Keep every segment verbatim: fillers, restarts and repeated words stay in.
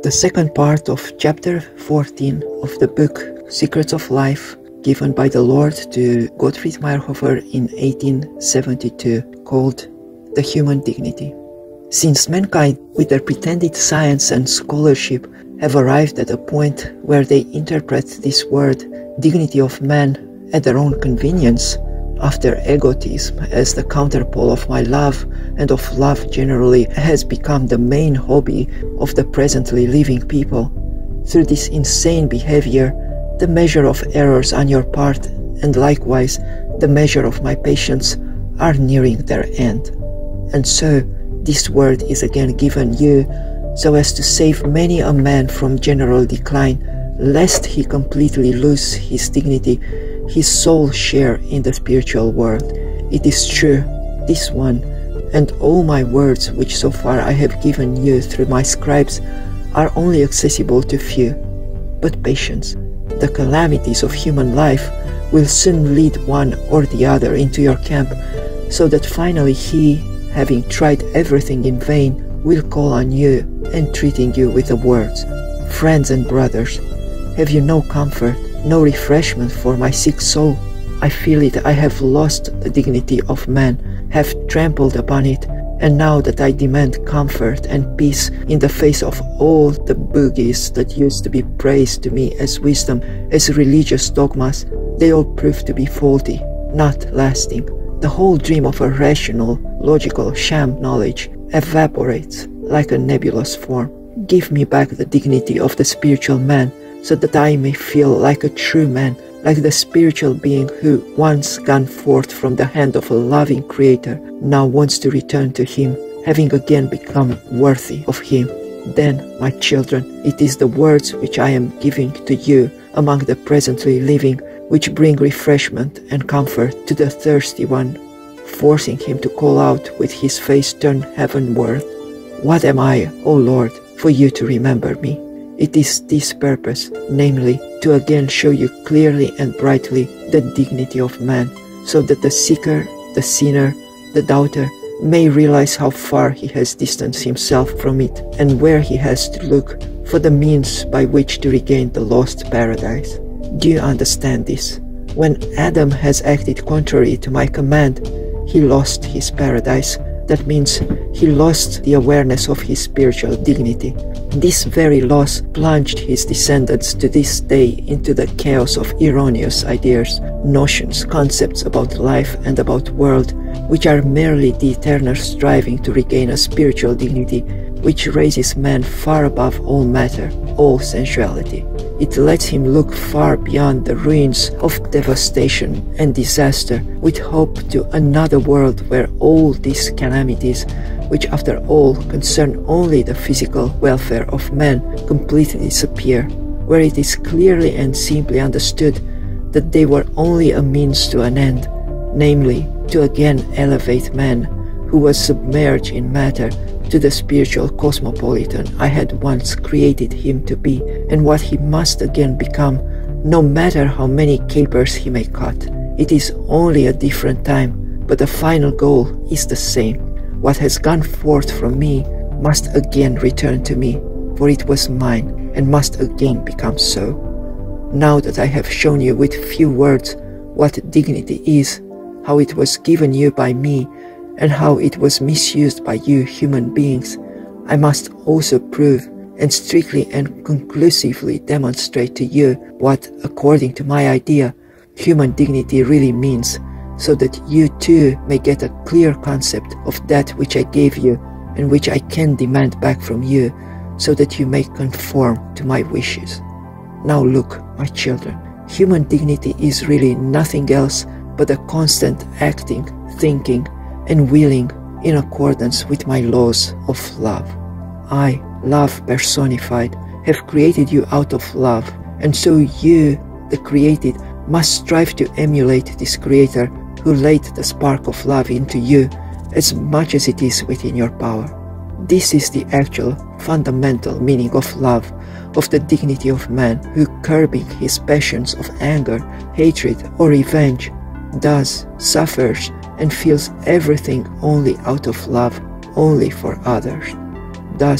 The second part of chapter fourteen of the book Secrets of Life, given by the Lord to Gottfried Mayerhofer in eighteen seventy-two, called The Human Dignity. Since mankind, with their pretended science and scholarship, have arrived at a point where they interpret this word, dignity of man, at their own convenience, after egotism as the counterpole of my love and of love generally has become the main hobby of the presently living people, through this insane behavior, the measure of errors on your part and likewise the measure of my patience are nearing their end. And so this word is again given you so as to save many a man from general decline, lest he completely lose his dignity, his sole share in the spiritual world. It is true, this one, and all my words which so far I have given you through my scribes are only accessible to few. But patience, the calamities of human life will soon lead one or the other into your camp, so that finally he, having tried everything in vain, will call on you, entreating you with the words, "Friends and brothers, have you no comfort, no refreshment for my sick soul? I feel it, I have lost the dignity of man, have trampled upon it, and now that I demand comfort and peace in the face of all the bogies that used to be praised to me as wisdom, as religious dogmas, they all prove to be faulty, not lasting. The whole dream of a rational, logical sham knowledge evaporates like a nebulous form. Give me back the dignity of the spiritual man, so that I may feel like a true man, like the spiritual being who, once gone forth from the hand of a loving Creator, now wants to return to Him, having again become worthy of Him. Then, my children, it is the words which I am giving to you among the presently living, which bring refreshment and comfort to the thirsty one, forcing him to call out with his face turned heavenward, "What am I, O Lord, for you to remember me?" It is this purpose, namely, to again show you clearly and brightly the dignity of man, so that the seeker, the sinner, the doubter may realize how far he has distanced himself from it and where he has to look for the means by which to regain the lost paradise. Do you understand this? When Adam has acted contrary to my command, he lost his paradise. That means he lost the awareness of his spiritual dignity. This very loss plunged his descendants to this day into the chaos of erroneous ideas, notions, concepts about life and about world, which are merely the eternal striving to regain a spiritual dignity which raises man far above all matter, all sensuality. It lets him look far beyond the ruins of devastation and disaster with hope to another world where all these calamities, which after all concern only the physical welfare of man, completely disappear, where it is clearly and simply understood that they were only a means to an end, namely to again elevate man, who was submerged in matter, to the spiritual cosmopolitan I had once created him to be, and what he must again become, no matter how many capers he may cut. It is only a different time, but the final goal is the same. What has gone forth from me must again return to me, for it was mine, and must again become so. Now that I have shown you with few words what dignity is, how it was given you by me, and how it was misused by you human beings, I must also prove and strictly and conclusively demonstrate to you what, according to my idea, human dignity really means, so that you too may get a clear concept of that which I gave you and which I can demand back from you, so that you may conform to my wishes. Now look, my children, human dignity is really nothing else but a constant acting, thinking, and willing in accordance with my laws of love. I, love personified, have created you out of love, and so you, the created, must strive to emulate this Creator who laid the spark of love into you as much as it is within your power. This is the actual, fundamental meaning of love, of the dignity of man who, curbing his passions of anger, hatred, or revenge, does, suffers, and feels everything only out of love, only for others. Thus,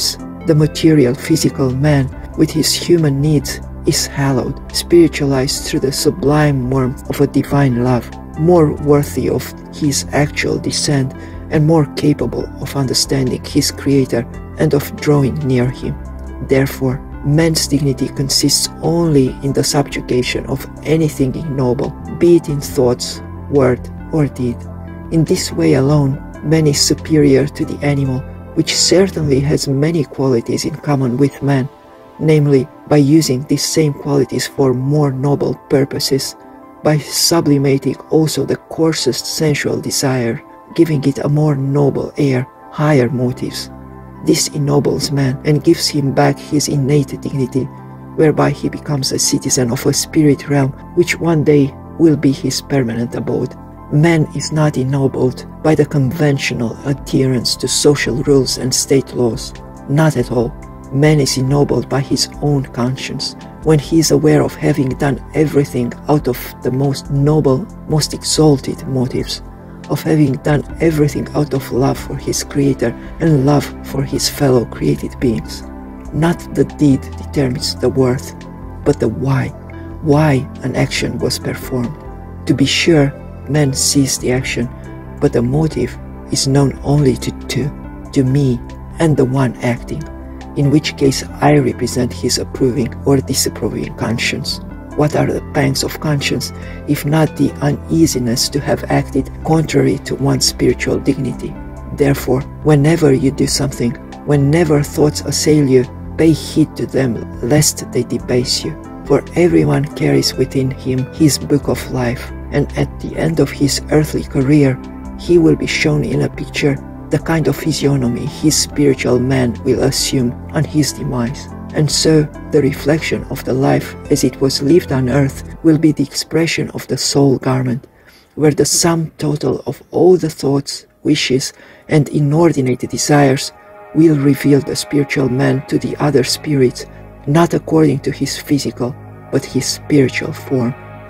The material physical man with his human needs is hallowed, spiritualized through the sublime warmth of a divine love, more worthy of his actual descent and more capable of understanding his Creator and of drawing near him. Therefore, man's dignity consists only in the subjugation of anything ignoble, be it in thoughts, word, or deed. In this way alone, man is superior to the animal, which certainly has many qualities in common with man, namely by using these same qualities for more noble purposes, by sublimating also the coarsest sensual desire, giving it a more noble air, higher motives. This ennobles man and gives him back his innate dignity, whereby he becomes a citizen of a spirit realm which one day will be his permanent abode. Man is not ennobled by the conventional adherence to social rules and state laws. Not at all. Man is ennobled by his own conscience, when he is aware of having done everything out of the most noble, most exalted motives, of having done everything out of love for his Creator and love for his fellow created beings. Not the deed determines the worth, but the why, why an action was performed. To be sure, man sees the action, but the motive is known only to two, to me and the one acting, in which case I represent his approving or disapproving conscience. What are the pangs of conscience, if not the uneasiness to have acted contrary to one's spiritual dignity? Therefore, whenever you do something, whenever thoughts assail you, pay heed to them, lest they debase you. For everyone carries within him his book of life, and at the end of his earthly career, he will be shown in a picture the kind of physiognomy his spiritual man will assume on his demise. And so, the reflection of the life as it was lived on earth will be the expression of the soul garment, where the sum total of all the thoughts, wishes, and inordinate desires will reveal the spiritual man to the other spirits, not according to his physical, but his spiritual form.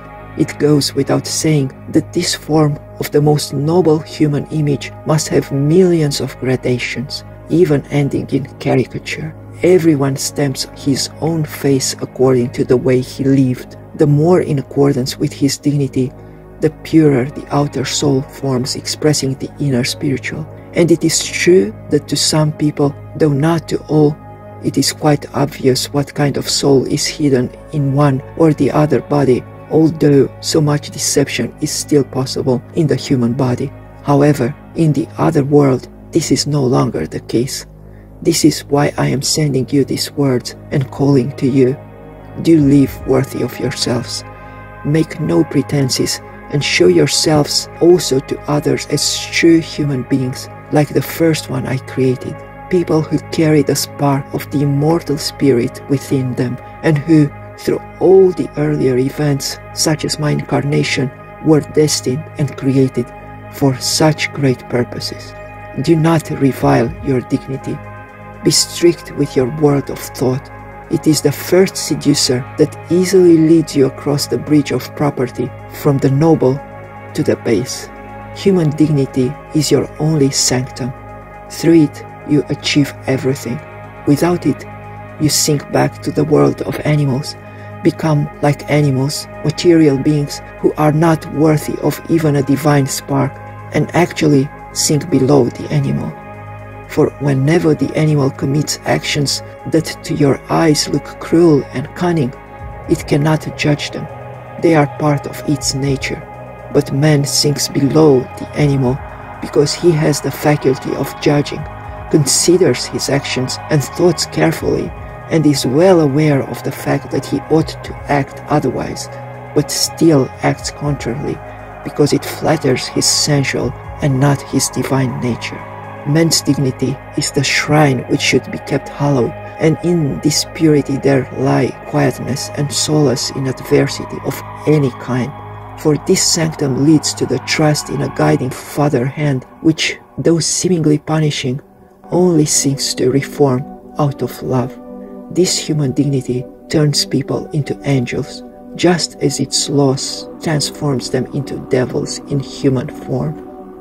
It goes without saying that this form of the most noble human image must have millions of gradations, even ending in caricature. Everyone stamps his own face according to the way he lived. The more in accordance with his dignity, the purer the outer soul forms expressing the inner spiritual. And it is true that to some people, though not to all, it is quite obvious what kind of soul is hidden in one or the other body, although so much deception is still possible in the human body. However, in the other world, this is no longer the case. This is why I am sending you these words and calling to you. Do live worthy of yourselves. Make no pretenses, and show yourselves also to others as true human beings, like the first one I created. People who carry the spark of the immortal spirit within them, and who, through all the earlier events, such as my incarnation, were destined and created for such great purposes. Do not revile your dignity. Be strict with your word of thought. It is the first seducer that easily leads you across the bridge of property from the noble to the base. Human dignity is your only sanctum. Through it, you achieve everything. Without it, you sink back to the world of animals, become like animals, material beings who are not worthy of even a divine spark, and actually sink below the animal. For whenever the animal commits actions that to your eyes look cruel and cunning, it cannot judge them. They are part of its nature. But man sinks below the animal because he has the faculty of judging, considers his actions and thoughts carefully, and is well aware of the fact that he ought to act otherwise, but still acts contrarily, because it flatters his sensual and not his divine nature. Man's dignity is the shrine which should be kept hallowed, and in this purity there lie quietness and solace in adversity of any kind. For this sanctum leads to the trust in a guiding Father hand, which, though seemingly punishing, only seeks to reform out of love. This human dignity turns people into angels, just as its loss transforms them into devils in human form.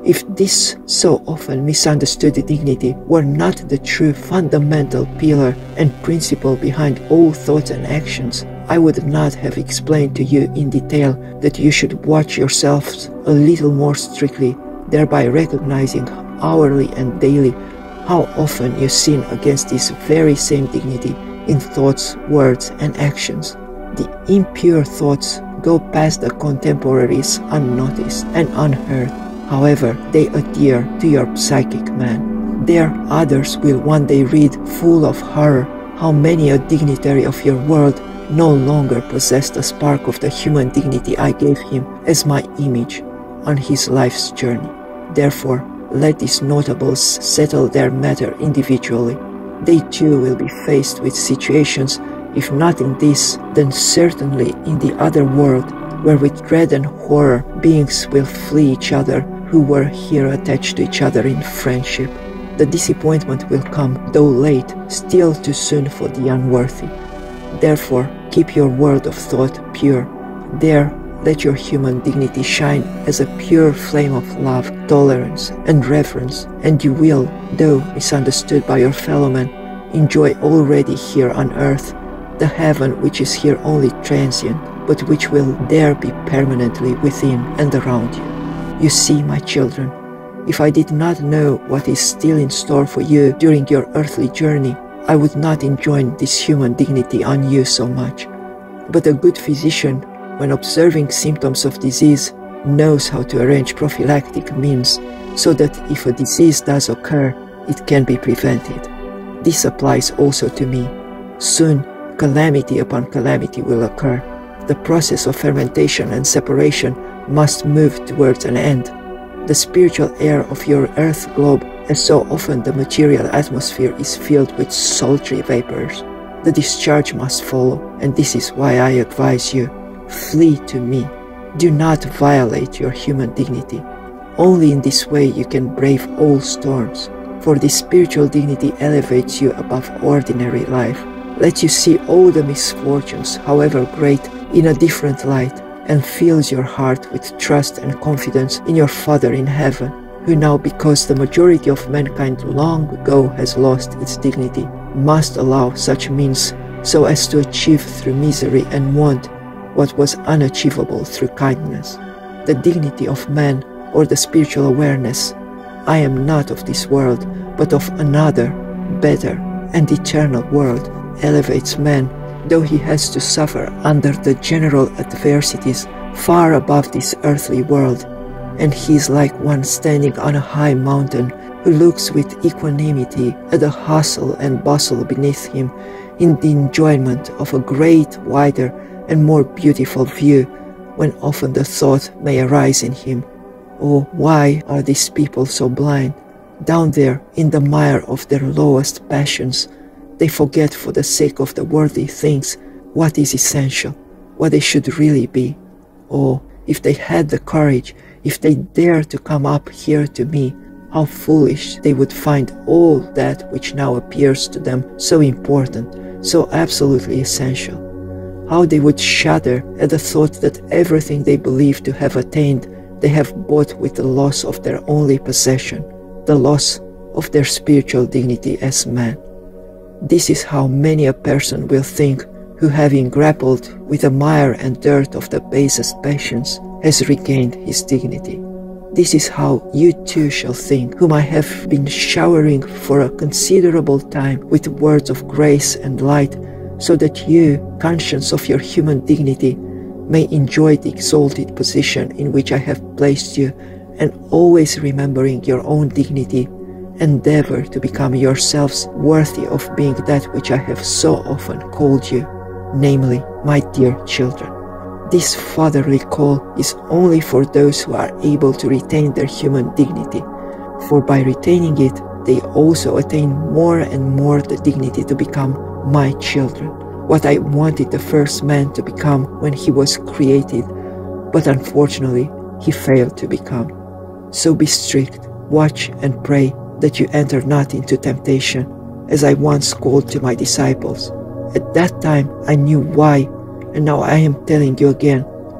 If this so often misunderstood dignity were not the true fundamental pillar and principle behind all thoughts and actions, I would not have explained to you in detail that you should watch yourselves a little more strictly, thereby recognizing hourly and daily how often you sin against this very same dignity in thoughts, words, and actions. The impure thoughts go past the contemporaries unnoticed and unheard. However, they adhere to your psychic man. There others will one day read, full of horror, how many a dignitary of your world no longer possessed the spark of the human dignity I gave him as my image on his life's journey. Therefore, let these notables settle their matter individually. They too will be faced with situations, if not in this, then certainly in the other world, where with dread and horror beings will flee each other who were here attached to each other in friendship. The disappointment will come, though late, still too soon for the unworthy. Therefore, keep your world of thought pure. There, let your human dignity shine as a pure flame of love, tolerance, and reverence, and you will, though misunderstood by your fellow men, enjoy already here on earth the heaven which is here only transient, but which will there be permanently within and around you. You see, my children, if I did not know what is still in store for you during your earthly journey, I would not enjoin this human dignity on you so much. But a good physician, when observing symptoms of disease, knows how to arrange prophylactic means so that if a disease does occur, it can be prevented. This applies also to me. Soon, calamity upon calamity will occur. The process of fermentation and separation must move towards an end. The spiritual air of your earth globe, as so often the material atmosphere, is filled with sultry vapors. The discharge must follow, and this is why I advise you, flee to me. Do not violate your human dignity. Only in this way you can brave all storms, for this spiritual dignity elevates you above ordinary life, lets you see all the misfortunes, however great, in a different light, and fills your heart with trust and confidence in your Father in heaven, who now, because the majority of mankind long ago has lost its dignity, must allow such means so as to achieve through misery and want what was unachievable through kindness. The dignity of man, or the spiritual awareness, I am not of this world, but of another, better, and eternal world, elevates man, though he has to suffer under the general adversities far above this earthly world, and he is like one standing on a high mountain who looks with equanimity at the hustle and bustle beneath him in the enjoyment of a great, wider, and more beautiful view, when often the thought may arise in him, "Oh, why are these people so blind? Down there in the mire of their lowest passions, they forget for the sake of the worldly things what is essential, what they should really be. Oh, if they had the courage, if they dared to come up here to me, how foolish they would find all that which now appears to them so important, so absolutely essential. How they would shudder at the thought that everything they believe to have attained they have bought with the loss of their only possession, the loss of their spiritual dignity as man. This is how many a person will think who, having grappled with the mire and dirt of the basest passions, has regained his dignity. This is how you too shall think, whom I have been showering for a considerable time with words of grace and light, so that you, conscious of your human dignity, may enjoy the exalted position in which I have placed you, and always remembering your own dignity, endeavor to become yourselves worthy of being that which I have so often called you, namely, my dear children. This fatherly call is only for those who are able to retain their human dignity, for by retaining it, they also attain more and more the dignity to become my children, what I wanted the first man to become when he was created, but unfortunately he failed to become. So be strict, watch and pray that you enter not into temptation, as I once called to my disciples. At that time I knew why, and now I am telling you again,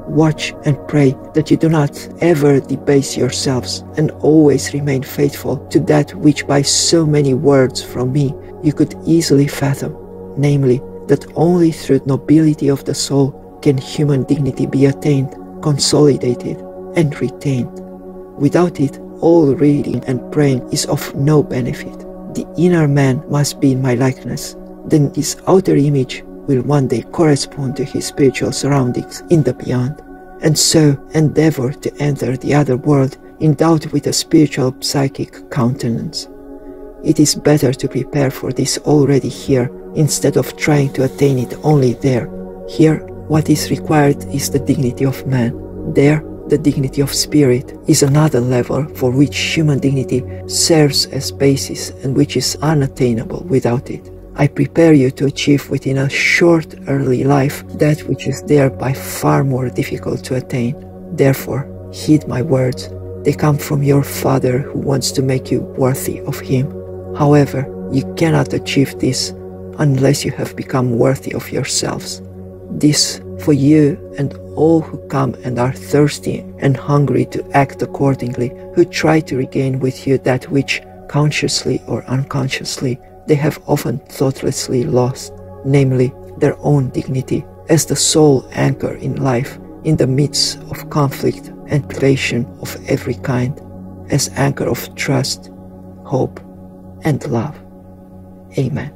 Watch and pray that you do not ever debase yourselves, and always remain faithful to that which by so many words from me you could easily fathom, namely, that only through nobility of the soul can human dignity be attained, consolidated, and retained. Without it, all reading and praying is of no benefit. The inner man must be in my likeness, then his outer image will one day correspond to his spiritual surroundings in the beyond, and so endeavor to enter the other world endowed with a spiritual psychic countenance. It is better to prepare for this already here, instead of trying to attain it only there. Here, what is required is the dignity of man. There, the dignity of spirit is another level for which human dignity serves as basis and which is unattainable without it. I prepare you to achieve within a short early life that which is thereby far more difficult to attain. Therefore, heed my words. They come from your Father who wants to make you worthy of Him. However, you cannot achieve this unless you have become worthy of yourselves. This for you and all who come and are thirsty and hungry to act accordingly, who try to regain with you that which, consciously or unconsciously, they have often thoughtlessly lost, namely their own dignity as the sole anchor in life in the midst of conflict and privation of every kind, as anchor of trust, hope, and love. Amen.